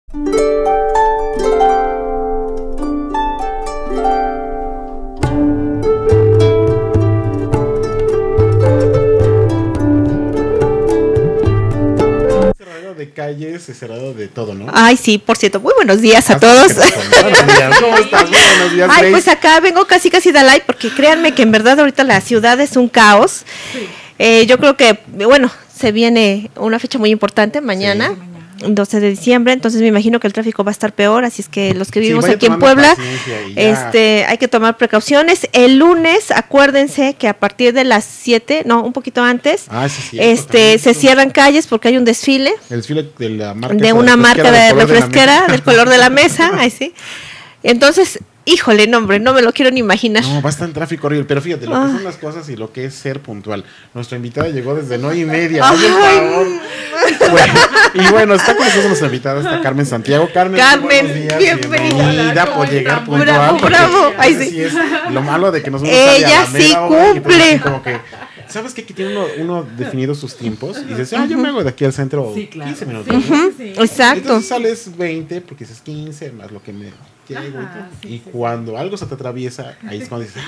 De calles, cerrado de todo, ¿no? Ay, sí, por cierto, muy buenos días a todos. Buenos días, ¿cómo estás? Muy buenos días, Ay, Grace. pues acá vengo casi de live, porque créanme que en verdad ahorita la ciudad es un caos. Sí. Yo creo que, bueno, se viene una fecha muy importante mañana. Sí. 12 de diciembre, entonces me imagino que el tráfico va a estar peor, así es que los que vivimos aquí en Puebla, hay que tomar precauciones. El lunes, acuérdense que a partir de las 7, no, un poquito antes, se cierran calles porque hay un desfile. El desfile de la marca de una marca de refresquera del color de la mesa, ahí sí. Entonces, híjole, no, hombre, no me lo quiero ni imaginar. No, va a estar en tráfico horrible, pero fíjate, lo que son las cosas y lo que es ser puntual. Nuestra invitada llegó desde 9:30. ¡Ay, por favor! Y bueno, está con nosotros nuestra invitada, está Carmen Santiago. Carmen, días, bienvenida por llegar puntual. Bravo. Ay, sí. Es lo malo de que nos ella sí cumple. Como que, ¿sabes qué? Que tiene uno definido sus tiempos y dices, yo me hago de aquí al centro 15 minutos. Sí. Exacto. Entonces sales 20 porque dices 15 más lo que me llego. Y cuando algo se te atraviesa, ahí es cuando dices,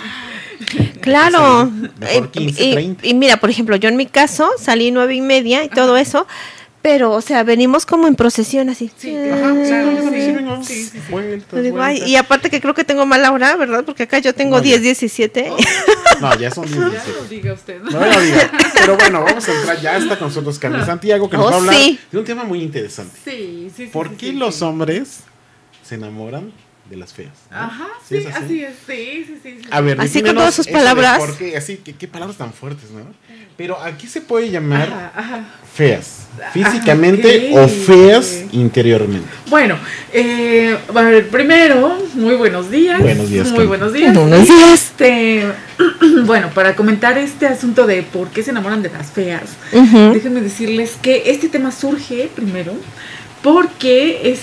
claro. Mejor 15, 30. Y mira, por ejemplo, yo en mi caso salí 9:30 y todo eso. Pero, o sea, venimos como en procesión así. Sí, claro. Sí. Vueltas. Ay, y aparte que creo que tengo mala hora, ¿verdad? Porque acá yo tengo 10:17. No, ya son 10:17. Ya no lo diga usted. No lo diga. Pero bueno, vamos a entrar. Ya está con nosotros Carmen Santiago, que nos va a hablar de un tema muy interesante. Sí. ¿Por qué los hombres se enamoran de las feas? ¿No? Ajá, ¿Sí sí, es así? así es, sí. A ver, así con todas sus palabras. ¿Por qué? Así, ¿qué palabras tan fuertes, no? Pero aquí se puede llamar feas, físicamente o feas interiormente. Bueno, a ver, primero, muy buenos días. Buenos días. Muy buenos días. Buenos días. Bueno, para comentar este asunto de por qué se enamoran de las feas, déjenme decirles que este tema surge primero porque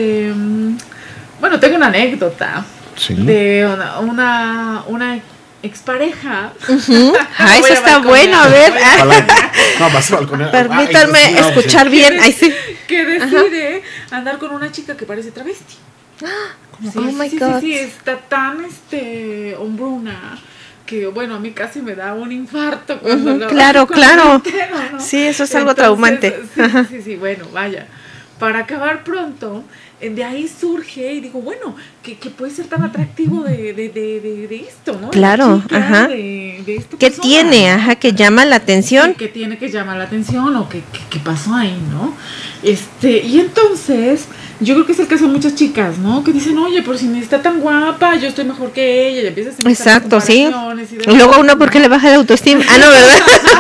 bueno, tengo una anécdota de una expareja. Eso está bueno, a ver. No, vas a balconear. Permítanme escuchar bien. Que decide andar con una chica que parece travesti. Oh my God. Sí, está tan hombruna que bueno, a mí casi me da un infarto cuando claro. Entero, ¿no? Sí, eso es algo traumante. Sí, bueno, vaya. Para acabar pronto, de ahí surge y digo, bueno, que puede ser tan atractivo de esto, ¿no? Claro, de esta ¿qué persona, tiene? ¿no? Que llama la atención. Que tiene que llamar la atención o que pasó ahí, ¿no? Y entonces, yo creo que es el caso de muchas chicas, ¿no? Que dicen, oye, pero si está tan guapa, yo estoy mejor que ella, y empiezas a hacer exacto, sí. Y luego uno, ¿por qué le baja la autoestima? No, ¿verdad?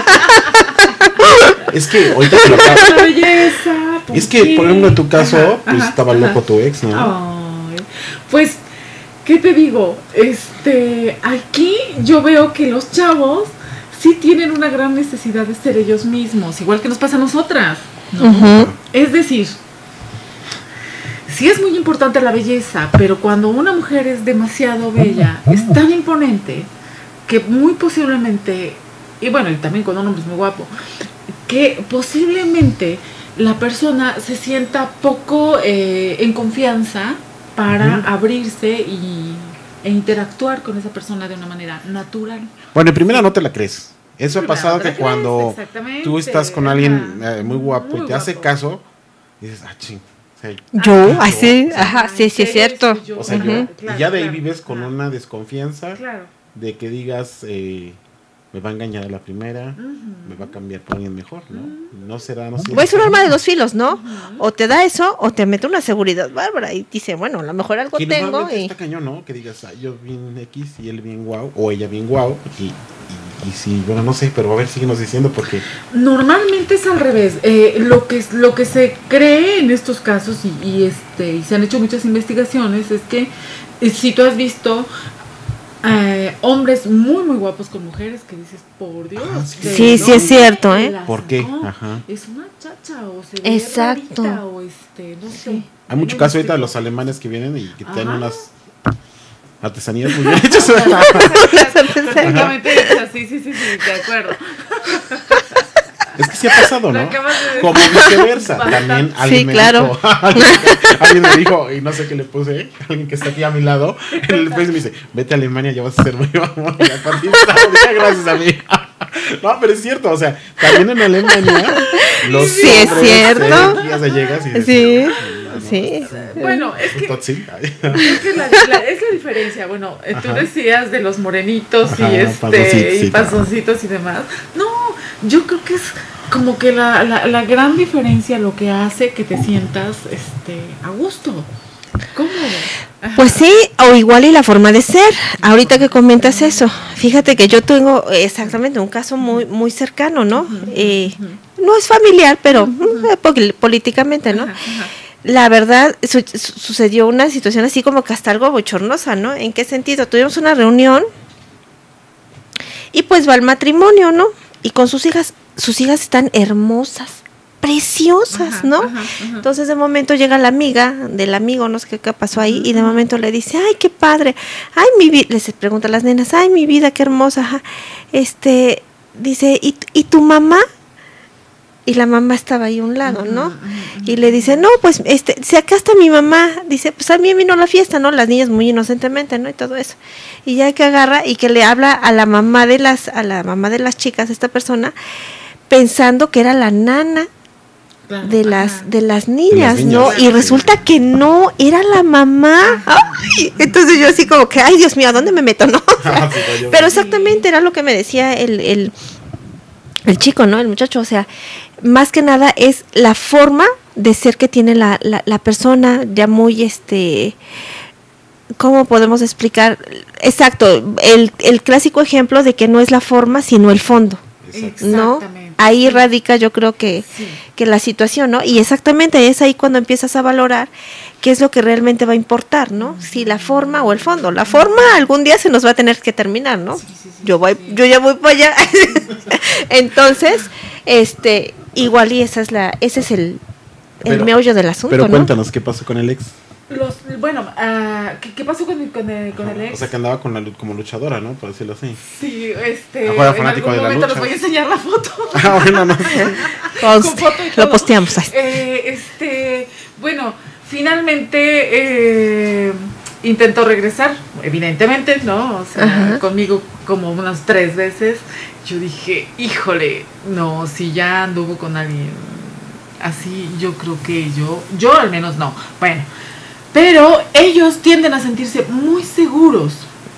Es que ahorita te lo acabo. La belleza. Es que, por ejemplo, en tu caso, pues estaba loco tu ex, ¿no? Ay, pues, ¿qué te digo? Aquí yo veo que los chavos sí tienen una gran necesidad de ser ellos mismos, igual que nos pasa a nosotras, ¿no? Es decir, sí es muy importante la belleza, pero cuando una mujer es demasiado bella, es tan imponente, que muy posiblemente, y bueno, y también cuando un hombre es muy guapo, que posiblemente la persona se sienta poco en confianza para abrirse e interactuar con esa persona de una manera natural. Bueno, en primera no te la crees. Eso ha pasado que cuando tú estás con alguien muy guapo y te hace caso, dices, ching. Yo, así, sí, es cierto. O sea, yo, y ya de ahí vives con una desconfianza de que digas, me va a engañar a la primera, me va a cambiar por alguien mejor, ¿no? No será, no sé. Pues es un arma de dos filos, ¿no? O te da eso, o te mete una seguridad bárbara y dice, bueno, a lo mejor algo que tengo. Y está cañón, ¿no? Que digas, yo bien X y él bien guau, o ella bien guau, y sí, bueno, no sé, pero a ver, síguenos diciendo porque... Normalmente es al revés. Lo que se cree en estos casos, y se han hecho muchas investigaciones, es que si tú has visto... hombres muy muy guapos con mujeres que dices, por Dios. Sí, sí es cierto, ¿eh? ¿Por qué? Es una chacha o se ve exacto. rarita, o no sé. Hay mucho caso ahorita de los alemanes que vienen y que tienen unas artesanías muy bien hechas. Perfectamente hechas, sí, de acuerdo. Es que sí ha pasado, ¿no? Como viceversa. También alguien me dijo, alguien me dijo, y no sé qué le puse, alguien que está aquí a mi lado, en el Facebook me dice, vete a Alemania, ya vas a ser muy famosa. Gracias a mí. No, pero es cierto, o sea, también en Alemania los sí, es cierto. Ya llegas y sí. Sí. Bueno, es que es la diferencia. Bueno, tú decías de los morenitos y panzoncitos y demás. No, yo creo que es como que la gran diferencia lo que hace que te sientas a gusto. ¿Cómo? Pues sí, o igual y la forma de ser. Ahorita que comentas eso, fíjate que yo tengo exactamente un caso muy muy cercano, ¿no? No es familiar, pero políticamente, ¿no? La verdad, sucedió una situación así como que hasta algo bochornosa, ¿no? ¿En qué sentido? Tuvimos una reunión y pues va al matrimonio, ¿no? Y con sus hijas están hermosas, preciosas, ¿no? Entonces de momento llega la amiga del amigo, no sé qué pasó ahí, y de momento le dice, ay, qué padre, ay, mi vida, les pregunta a las nenas, ay, mi vida, qué hermosa, dice, ¿y tu mamá? Y la mamá estaba ahí a un lado, ¿no? Y le dice, no, pues, si acá está mi mamá, dice, pues a mí vino a la fiesta, ¿no? Las niñas muy inocentemente, ¿no? Y todo eso. Y ya que agarra y que le habla a la mamá de las chicas, esta persona, pensando que era la nana de las niñas, ¿no? Y resulta que no, era la mamá. Ay, entonces yo así como que, ay, Dios mío, ¿a dónde me meto, no? O sea, pero exactamente era lo que me decía el chico, ¿no? El muchacho, o sea, más que nada es la forma de ser que tiene la persona, ya muy ¿cómo podemos explicar? Exacto, el clásico ejemplo de que no es la forma, sino el fondo, ¿no? Ahí radica, yo creo que la situación, ¿no? Y exactamente es ahí cuando empiezas a valorar qué es lo que realmente va a importar, ¿no? Si la forma o el fondo. La forma algún día se nos va a tener que terminar, ¿no? Yo ya voy para allá. Entonces, igual y ese es el meollo del asunto, pero ¿no? cuéntanos, ¿qué pasó con el ex? ¿Qué pasó con el ex? O sea, que andaba como luchadora, ¿no? Por decirlo así. Sí, era fanático de la lucha. Les voy a enseñar la foto. Bueno, no. Con foto y todo. Lo posteamos. Bueno, finalmente intentó regresar, evidentemente, ¿no? O sea, conmigo como unas 3 veces. Yo dije, híjole, no, si ya anduvo con alguien así, yo creo que yo al menos no. Bueno, pero ellos tienden a sentirse muy seguros,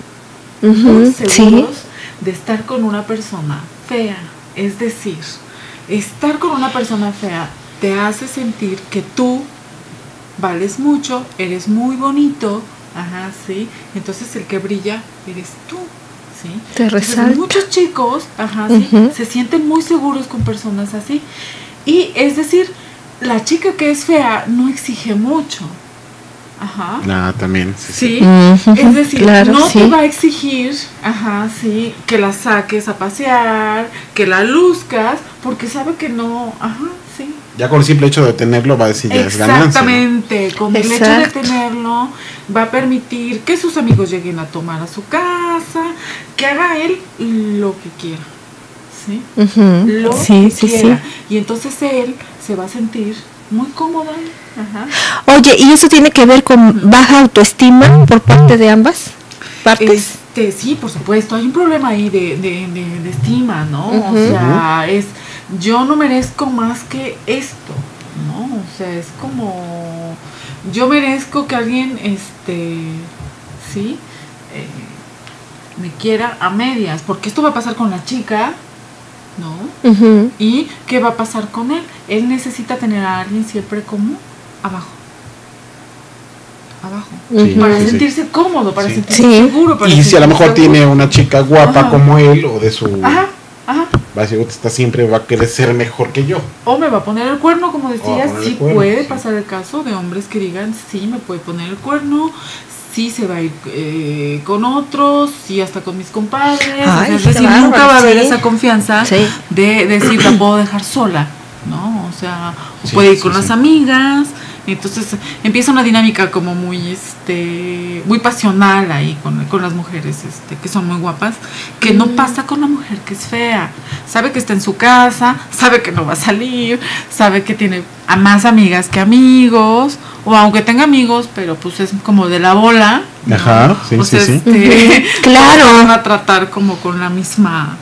de estar con una persona fea. Es decir, estar con una persona fea te hace sentir que tú vales mucho, eres muy bonito, sí. Entonces el que brilla eres tú, sí. Te resalta. Muchos chicos, sí, se sienten muy seguros con personas así. Y es decir, la chica que es fea no exige mucho. También. Sí. Es decir, claro, no te va a exigir, que la saques a pasear, que la luzcas, porque sabe que no, sí. Ya con el simple hecho de tenerlo va a decir ya es ganancia. Exactamente, con el hecho de tenerlo va a permitir que sus amigos lleguen a tomar a su casa, que haga él lo que quiera, ¿sí? Lo que quiera. Y entonces él se va a sentir muy cómodo. Oye, ¿y eso tiene que ver con baja autoestima por parte de ambas partes? Sí, por supuesto, hay un problema ahí de estima, ¿no? O sea, yo no merezco más que esto, ¿no? O sea, es como, yo merezco que alguien, me quiera a medias, porque esto va a pasar con la chica, ¿no? ¿Y qué va a pasar con él? Él necesita tener a alguien siempre como abajo, para sentirse cómodo, para sentirse seguro. Y si a lo mejor tiene una chica guapa como él, o de su... Va a decir, siempre va a querer ser mejor que yo. O me va a poner el cuerno, como decías. Sí puede pasar el caso de hombres que digan, sí, me puede poner el cuerno, sí se va a ir con otros, sí hasta con mis compadres. Es decir, nunca va a haber esa confianza de decir, la puedo dejar sola, ¿no? O sea, puede ir con las amigas, Entonces empieza una dinámica como muy muy pasional ahí con las mujeres que son muy guapas, que no pasa con la mujer que es fea. Sabe que está en su casa, sabe que no va a salir, sabe que tiene a más amigas que amigos, o aunque tenga amigos, pero pues es como de la bola, ¿no? Ajá, sí, pues sí. Claro. Van a tratar como con la misma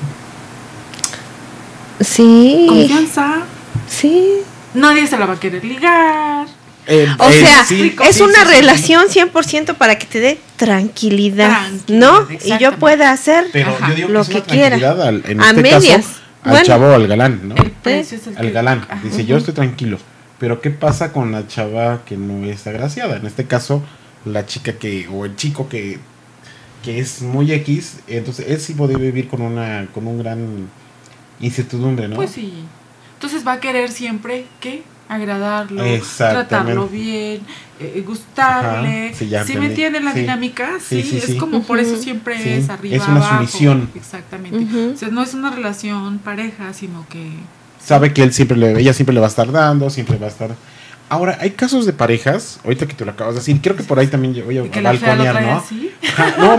confianza. Sí. Nadie se la va a querer ligar. O sea, sí, es sí, una sí, relación 100% para que te dé tranquilidad, ¿no? Y yo pueda hacer pero yo digo que lo es una que quiera. tranquilidad en A este medias. caso, al Bueno. chavo o al galán, ¿no? El precio es el Al que- galán. Ajá. Dice, yo estoy tranquilo. Pero ¿qué pasa con la chava que no es agraciada? En este caso, la chica o el chico que es muy X, entonces él sí puede vivir con un gran incertidumbre, ¿no? Pues sí. Entonces va a querer siempre que agradarlo, Exactamente. tratarlo bien, gustarle. Ajá, sí, ya ¿Sí entendí. me entiende la Sí. dinámica? Sí, Sí, sí, es sí. como por eso siempre Sí, es arriba, es una abajo. sumisión. Exactamente. Ujú. O sea, no es una relación pareja, sino que... Sabe que ella siempre le va a estar dando, siempre va a estar... Ahora, hay casos de parejas, ahorita que te lo acabas de decir, creo que por ahí también voy que a la fea lo balconear, trae ¿no? así. Ajá, no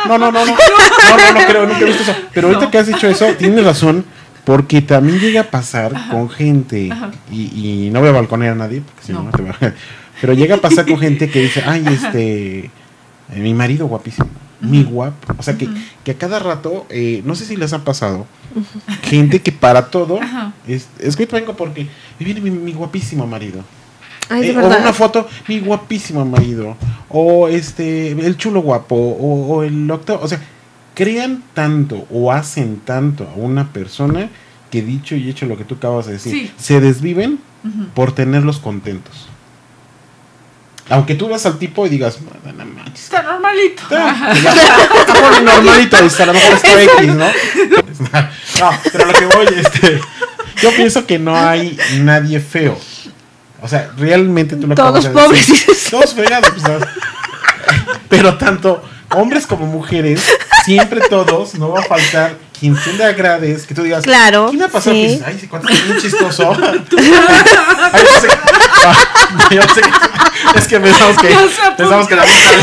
creo, nunca he visto eso. Pero ahorita que has dicho eso, tienes razón, porque también llega a pasar con gente, y no voy a balconear a nadie, porque si no, No. te va a... Pero llega a pasar con gente que dice, ay, mi marido guapísimo, mi guapo. O sea, que a cada rato, no sé si les ha pasado, gente que para todo, Ajá. es que ahorita vengo porque me viene mi guapísimo marido. Ay, de O verdad. una foto, mi guapísimo marido. O el chulo guapo. O el octavo. O sea, crean tanto o hacen tanto a una persona que dicho y hecho lo que tú acabas de decir. Sí. Se desviven Ujú. por tenerlos contentos. Aunque tú vas al tipo y digas, no manches. Está normalito. Está por normalito, a lo mejor está X, ¿no? No, pero lo que voy, yo pienso que no hay nadie feo. O sea, realmente tú lo Todos acabas de pobres, decir. dices. Todos fregados, pues, ¿sabes? Pero tanto hombres como mujeres, siempre todos, no va a faltar quien tú le agrades, que tú digas, Claro, ¿quién me ha pasado? sí. Que dices, ay, ese cuate es bien chistoso. Ay, yo sé que, es que pensamos que la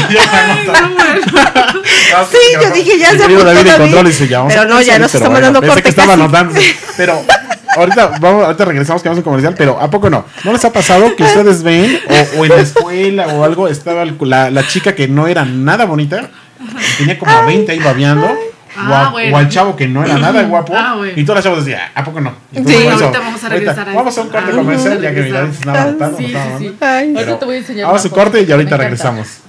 Sí, yo dije, ya se apuntó apuntó David en David. control y dice, ya vamos Pero a no, ya empezar, nos pero estamos dando pensé corte que estaba casi. anotando. Pero ahorita regresamos, que vamos a un comercial, pero ¿a poco no? ¿No les ha pasado que ustedes ven o en la escuela o algo estaba la chica que no era nada bonita, tenía como 20 ahí babeando? O al chavo que no era nada guapo, bueno. y todas las chavas decían, ¿a poco no? Sí, ahorita vamos a regresar a Vamos eso. a un corte Ah, comercial, vamos a ya que mi regresar. David se estaba anotando. Sí, sí, sí. Ay, Ahorita te voy a enseñar Vamos a una un corte y cosa ahorita que me encanta. regresamos.